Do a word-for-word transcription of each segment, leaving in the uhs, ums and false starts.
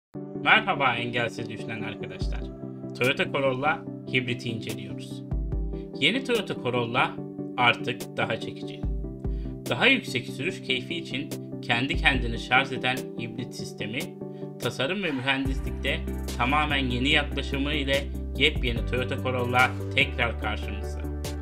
Merhaba engelsiz düşünen arkadaşlar. Toyota Corolla hibriti inceliyoruz. Yeni Toyota Corolla artık daha çekici. Daha yüksek sürüş keyfi için kendi kendini şarj eden hibrit sistemi, tasarım ve mühendislikte tamamen yeni yaklaşımı ile yepyeni Toyota Corolla tekrar karşımızda.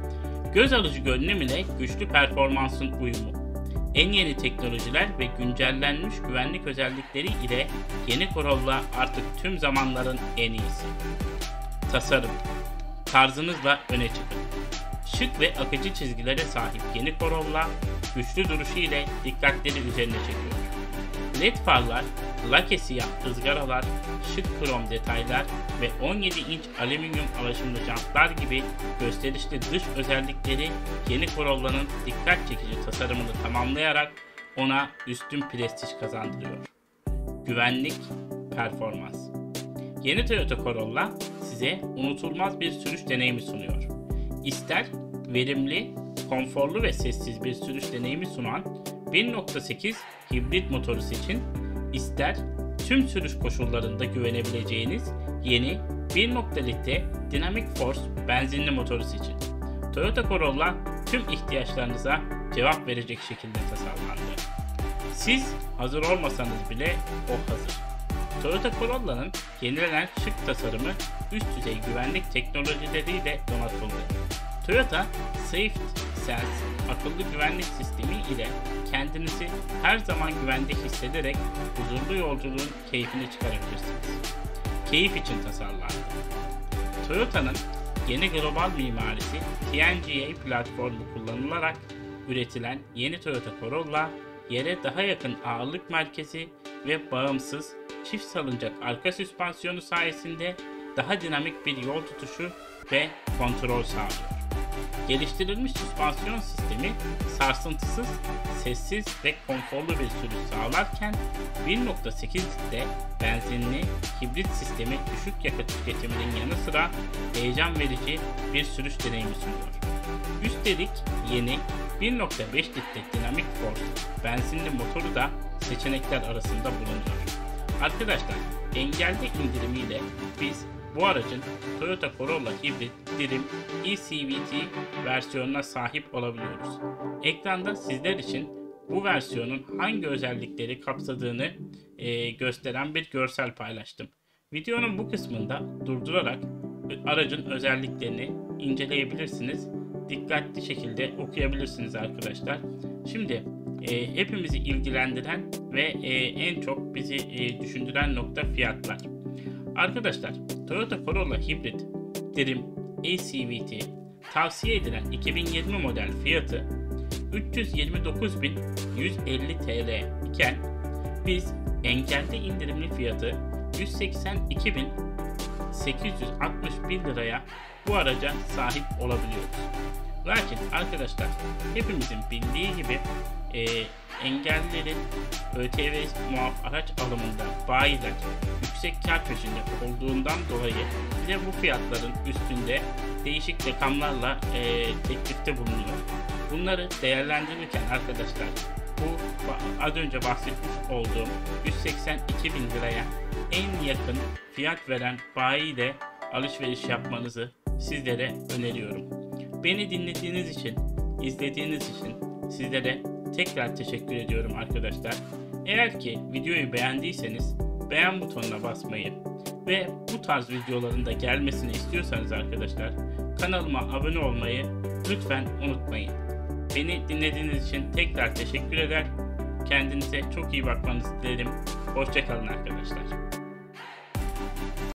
Göz alıcı görünüm ile güçlü performansın uyumu, en yeni teknolojiler ve güncellenmiş güvenlik özellikleri ile yeni Corolla artık tüm zamanların en iyisi. Tasarım, tarzınızla öne çıkın. Şık ve akıcı çizgilere sahip yeni Corolla, güçlü duruşu ile dikkatleri üzerine çekiyor. L E D farlar, lake siyah ızgaralar, şık krom detaylar ve on yedi inç alüminyum alaşımlı jantlar gibi gösterişli dış özellikleri yeni Corolla'nın dikkat çekici tasarımını tamamlayarak ona üstün prestij kazandırıyor. Güvenlik, performans. Yeni Toyota Corolla size unutulmaz bir sürüş deneyimi sunuyor. İster verimli, konforlu ve sessiz bir sürüş deneyimi sunan bir nokta sekiz hibrit motoru seçin, ister tüm sürüş koşullarında güvenebileceğiniz yeni bir nokta litre Dynamic Force benzinli motoru seçin. Toyota Corolla tüm ihtiyaçlarınıza cevap verecek şekilde tasarlandı. Siz hazır olmasanız bile o hazır. Toyota Corolla'nın yenilenen şık tasarımı üst düzey güvenlik teknolojileriyle donatıldı. Toyota Safety Sense akıllı güvenlik sistemi ile kendinizi her zaman güvende hissederek huzurlu yolculuğun keyfini çıkarabilirsiniz. Keyif için tasarlandı. Toyota'nın yeni global mimarisi T N G A platformu kullanılarak üretilen yeni Toyota Corolla, yere daha yakın ağırlık merkezi ve bağımsız çift salıncak arka süspansiyonu sayesinde daha dinamik bir yol tutuşu ve kontrol sağlıyor. Geliştirilmiş süspansiyon sistemi sarsıntısız, sessiz ve konforlu bir sürüş sağlarken bir nokta sekiz litre benzinli hibrit sistemi düşük yakıt tüketiminin yanı sıra heyecan verici bir sürüş deneyimi sunuyor. Üstelik yeni bir nokta beş litre Dynamic Force benzinli motoru da seçenekler arasında bulunuyor. Arkadaşlar, engelli indirimiyle biz bu aracın Toyota Corolla Hybrid Dream e C V T versiyonuna sahip olabiliyoruz. Ekranda sizler için bu versiyonun hangi özellikleri kapsadığını e, gösteren bir görsel paylaştım. Videonun bu kısmında durdurarak aracın özelliklerini inceleyebilirsiniz. Dikkatli şekilde okuyabilirsiniz arkadaşlar. Şimdi e, hepimizi ilgilendiren ve e, en çok bizi e, düşündüren nokta fiyatlar. Arkadaşlar, Toyota Corolla Hybrid Dream e C V T tavsiye edilen iki bin yirmi model fiyatı üç yüz yirmi dokuz bin yüz elli T L iken biz engelli indirimli fiyatı yüz seksen iki bin sekiz yüz altmış bir liraya bu araca sahip olabiliyoruz. Lakin arkadaşlar, hepimizin bildiği gibi e, engellilerin ÖTV muaf araç alımında bayiler yüksek kar peşinde olduğundan dolayı bize bu fiyatların üstünde değişik rakamlarla e, teklifte bulunuyor. Bunları değerlendirirken arkadaşlar, bu az önce bahsetmiş olduğum yüz seksen iki bin liraya en yakın fiyat veren bayiyle alışveriş yapmanızı sizlere öneriyorum. Beni dinlediğiniz için, izlediğiniz için sizlere tekrar teşekkür ediyorum arkadaşlar. Eğer ki videoyu beğendiyseniz beğen butonuna basmayı ve bu tarz videoların da gelmesini istiyorsanız arkadaşlar, kanalıma abone olmayı lütfen unutmayın. Beni dinlediğiniz için tekrar teşekkür eder. Kendinize çok iyi bakmanızı dilerim. Hoşça kalın arkadaşlar.